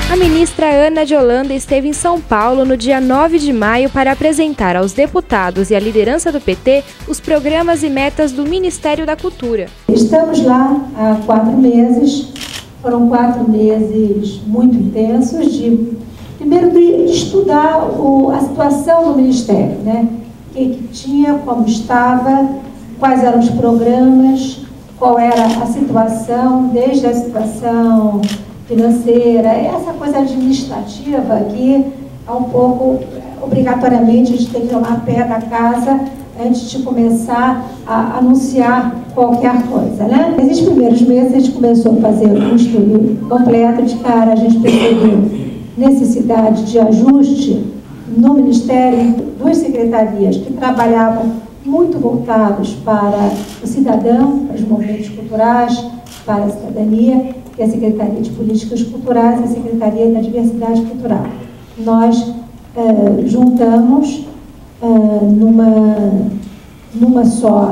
A ministra Ana de Holanda esteve em São Paulo no dia 9 de maio para apresentar aos deputados e à liderança do PT os programas e metas do Ministério da Cultura. Estamos lá há 4 meses, foram 4 meses muito intensos, primeiro de estudar a situação do Ministério, né? O que tinha, como estava, quais eram os programas, qual era a situação, desde a situação financeira, essa coisa administrativa que é um pouco, obrigatoriamente, a gente tem que tomar pé da casa antes de começar a anunciar qualquer coisa, né? Nesses primeiros meses a gente começou a fazer um estudo completo, de cara a gente percebeu necessidade de ajuste no Ministério, 2 secretarias que trabalhavam muito voltados para o cidadão, para os movimentos culturais, para a cidadania, que é a Secretaria de Políticas Culturais e a Secretaria da Diversidade Cultural. Nós juntamos numa só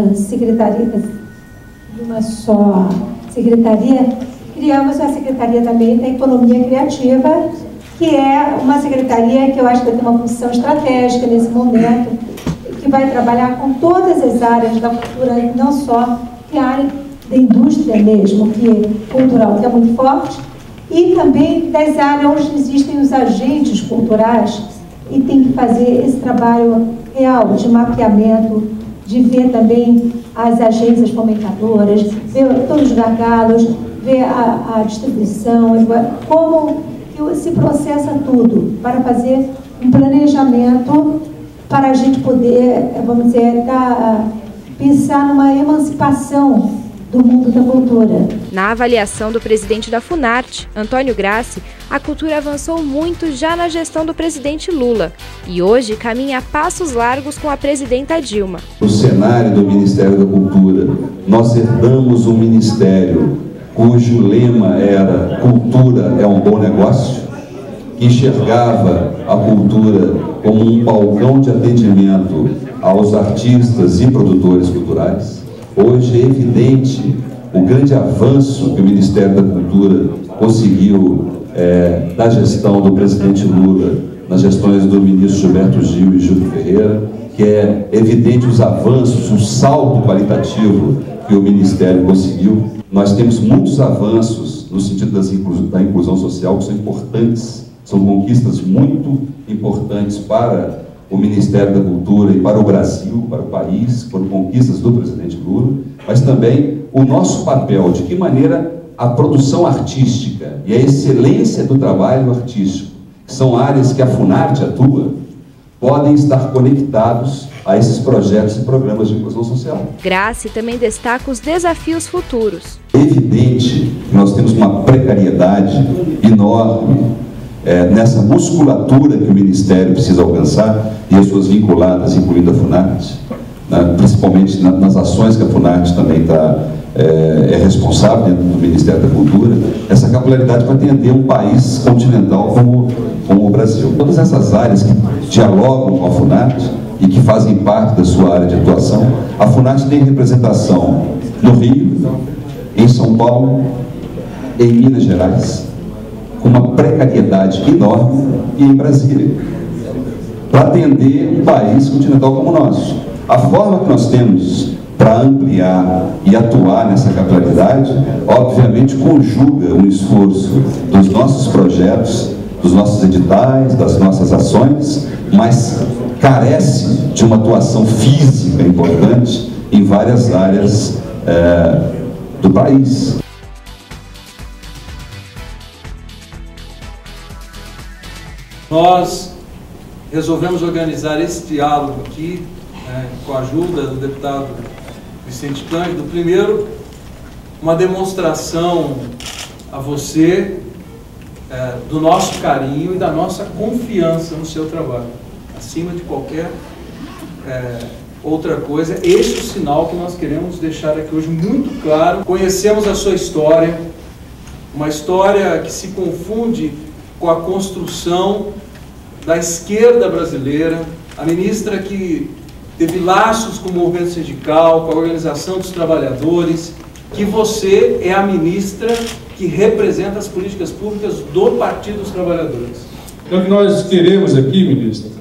secretaria, criamos a Secretaria também da Economia Criativa, que é uma secretaria que eu acho que tem uma função estratégica nesse momento, que vai trabalhar com todas as áreas da cultura, não só que a área da indústria mesmo, que é cultural, que é muito forte, e também das áreas onde existem os agentes culturais, e tem que fazer esse trabalho real de mapeamento, de ver também as agências fomentadoras, ver todos os gargalos, ver a distribuição, como que se processa tudo, para fazer um planejamento para a gente poder, vamos dizer, pensar numa emancipação do mundo da cultura. Na avaliação do presidente da Funarte, Antônio Grassi, a cultura avançou muito já na gestão do presidente Lula e hoje caminha a passos largos com a presidenta Dilma. No cenário do Ministério da Cultura, nós herdamos um ministério cujo lema era "Cultura é um bom negócio", que enxergava a cultura como um balcão de atendimento aos artistas e produtores culturais. Hoje é evidente o grande avanço que o Ministério da Cultura conseguiu da gestão do presidente Lula, nas gestões do ministro Gilberto Gil e Júlio Ferreira, que é evidente os avanços, o salto qualitativo que o Ministério conseguiu. Nós temos muitos avanços no sentido da inclusão social que são importantes, são conquistas muito importantes para o Ministério da Cultura e para o Brasil, para o país, foram conquistas do presidente Lula, mas também o nosso papel, de que maneira a produção artística e a excelência do trabalho artístico, que são áreas que a Funarte atua, podem estar conectados a esses projetos e programas de inclusão social. Grassi também destaca os desafios futuros. É evidente que nós temos uma precariedade enorme nessa musculatura que o Ministério precisa alcançar e as suas vinculadas, incluindo a Funarte, né, principalmente nas ações que a Funarte também é responsável dentro do Ministério da Cultura, essa capilaridade para atender um país continental como o Brasil. Todas essas áreas que dialogam com a Funarte e que fazem parte da sua área de atuação, a Funarte tem representação no Rio, em São Paulo, em Minas Gerais, com uma precariedade enorme, e em Brasília, para atender um país continental como o nosso. A forma que nós temos para ampliar e atuar nessa capilaridade, obviamente conjuga um esforço dos nossos projetos, dos nossos editais, das nossas ações, mas carece de uma atuação física importante em várias áreas do país. Nós resolvemos organizar esse diálogo aqui, com a ajuda do deputado Vicente Cândido. Primeiro, uma demonstração a você do nosso carinho e da nossa confiança no seu trabalho. Acima de qualquer outra coisa, esse é o sinal que nós queremos deixar aqui hoje muito claro. Conhecemos a sua história, uma história que se confunde com a construção da esquerda brasileira, a ministra que teve laços com o movimento sindical, com a organização dos trabalhadores, que você é a ministra que representa as políticas públicas do Partido dos Trabalhadores. Então, o que nós queremos aqui, ministra,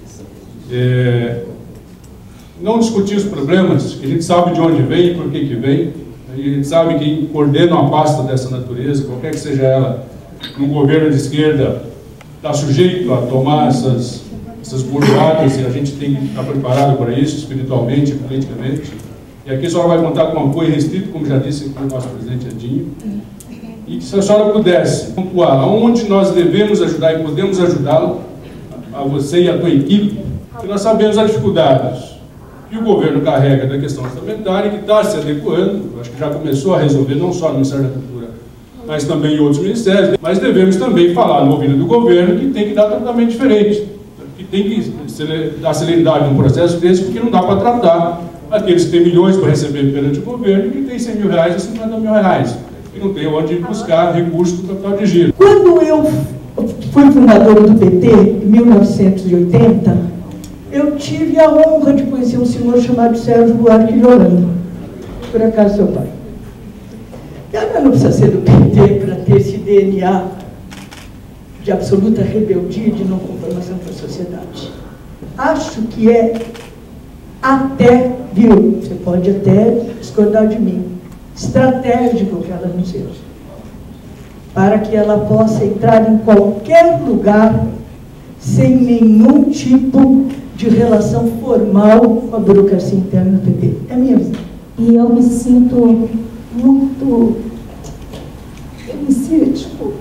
não discutir os problemas, que a gente sabe de onde vem e por que vem, a gente sabe quem coordena uma pasta dessa natureza, qualquer que seja ela, no governo de esquerda, está sujeito a tomar essas burdoadas, e a gente tem que estar preparado para isso, espiritualmente e politicamente. E aqui a senhora vai contar com um apoio restrito, como já disse aqui o nosso presidente Edinho, e que se a senhora pudesse pontuar aonde nós devemos ajudar e podemos ajudá-lo, a você e a tua equipe, porque nós sabemos as dificuldades que o governo carrega da questão orçamentária, que está se adequando, acho que já começou a resolver, não só no Ministério da Cultura, mas também em outros ministérios, mas devemos também falar no ouvido do governo que tem que dar tratamento diferente, que tem que dar celeridade num processo desse, porque não dá para tratar aqueles que têm milhões para receber perante o governo e que tem 100 mil reais a 50 mil reais, e não tem onde buscar recursos do capital de giro. Quando eu fui fundadora do PT, em 1980, eu tive a honra de conhecer um senhor chamado Sérgio Buarque de Holanda, por acaso seu pai. Ela não precisa ser do PT para ter esse DNA de absoluta rebeldia e de não conformação com a sociedade. Acho que é até, viu, você pode até discordar de mim, estratégico que ela não seja, para que ela possa entrar em qualquer lugar sem nenhum tipo de relação formal com a burocracia interna do PT. É a minha visão. E eu me sinto muito... Eu me sinto... Desculpa.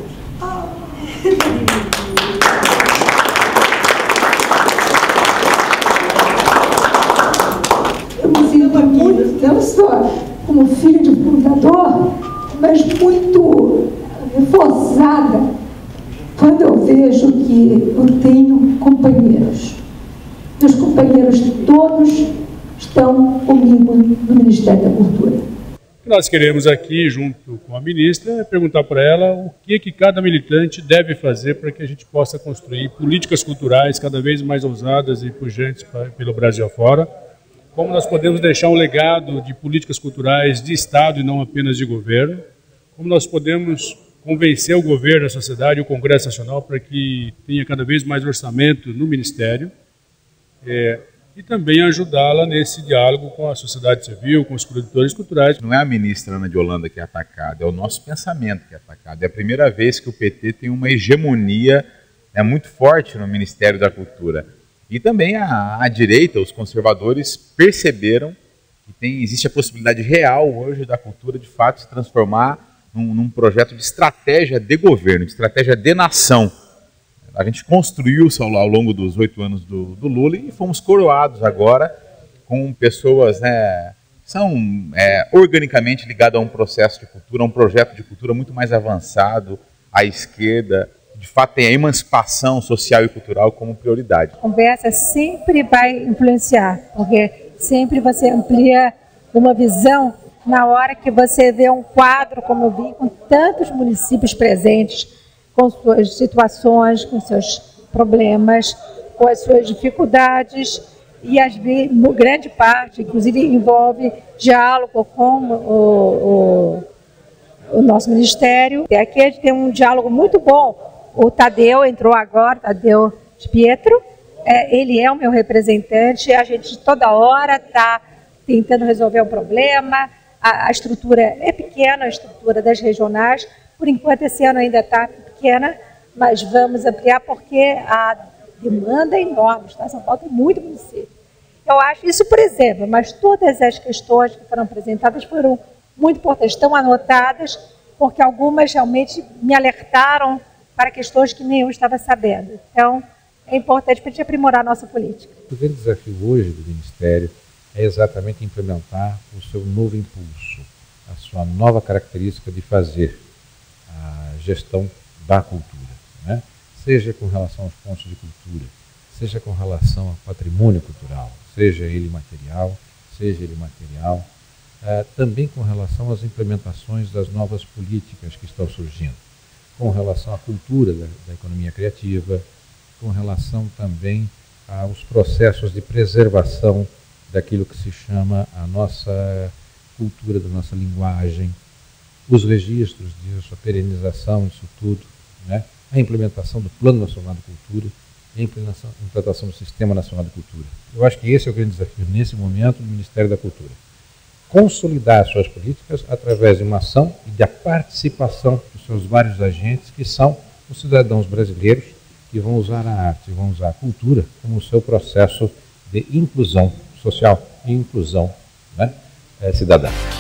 Eu me sinto muito, não só como filha de fundador, mas muito reforçada quando eu vejo que eu tenho companheiros. Meus companheiros todos estão comigo no Ministério da Cultura. O que nós queremos aqui, junto com a ministra, é perguntar para ela o que cada militante deve fazer para que a gente possa construir políticas culturais cada vez mais ousadas e pujantes pelo Brasil afora. Como nós podemos deixar um legado de políticas culturais de Estado e não apenas de governo. Como nós podemos convencer o governo, a sociedade e o Congresso Nacional para que tenha cada vez mais orçamento no Ministério. E também ajudá-la nesse diálogo com a sociedade civil, com os produtores culturais. Não é a ministra Ana de Holanda que é atacada, é o nosso pensamento que é atacado. É a primeira vez que o PT tem uma hegemonia muito forte no Ministério da Cultura. E também a direita, os conservadores, perceberam que existe a possibilidade real hoje da cultura de fato se transformar num projeto de estratégia de governo, de estratégia de nação. A gente construiu-se ao longo dos 8 anos do Lula e fomos coroados agora com pessoas que são organicamente ligadas a um processo de cultura, a um projeto de cultura muito mais avançado, à esquerda. De fato, tem a emancipação social e cultural como prioridade. A conversa sempre vai influenciar, porque sempre você amplia uma visão na hora que você vê um quadro, como eu vi, com tantos municípios presentes, com suas situações, com seus problemas, com as suas dificuldades, e às vezes, grande parte, inclusive, envolve diálogo com o nosso ministério. E aqui a gente tem um diálogo muito bom. O Tadeu entrou agora, Tadeu de Pietro, ele é o meu representante, a gente toda hora está tentando resolver um problema, a estrutura é pequena, a estrutura das regionais, por enquanto esse ano ainda está pequena, mas vamos ampliar porque a demanda é enorme, tá? São Paulo tem muito município. Eu acho isso, por exemplo, mas todas as questões que foram apresentadas foram muito importantes, estão anotadas, porque algumas realmente me alertaram para questões que nem eu estava sabendo. Então, é importante para a gente aprimorar a nossa política. O grande desafio hoje do Ministério é exatamente implementar o seu novo impulso, a sua nova característica de fazer a gestão da cultura, né? Seja com relação aos pontos de cultura, seja com relação ao patrimônio cultural, seja ele material, seja ele imaterial, também com relação às implementações das novas políticas que estão surgindo, com relação à cultura da economia criativa, com relação também aos processos de preservação daquilo que se chama a nossa cultura da nossa linguagem, os registros disso, a perenização disso tudo, né? A implementação do Plano Nacional de Cultura e a implementação do Sistema Nacional de Cultura. Eu acho que esse é o grande desafio nesse momento do Ministério da Cultura. Consolidar suas políticas através de uma ação e da participação dos seus vários agentes, que são os cidadãos brasileiros, que vão usar a arte, vão usar a cultura como o seu processo de inclusão social e inclusão, né, cidadã.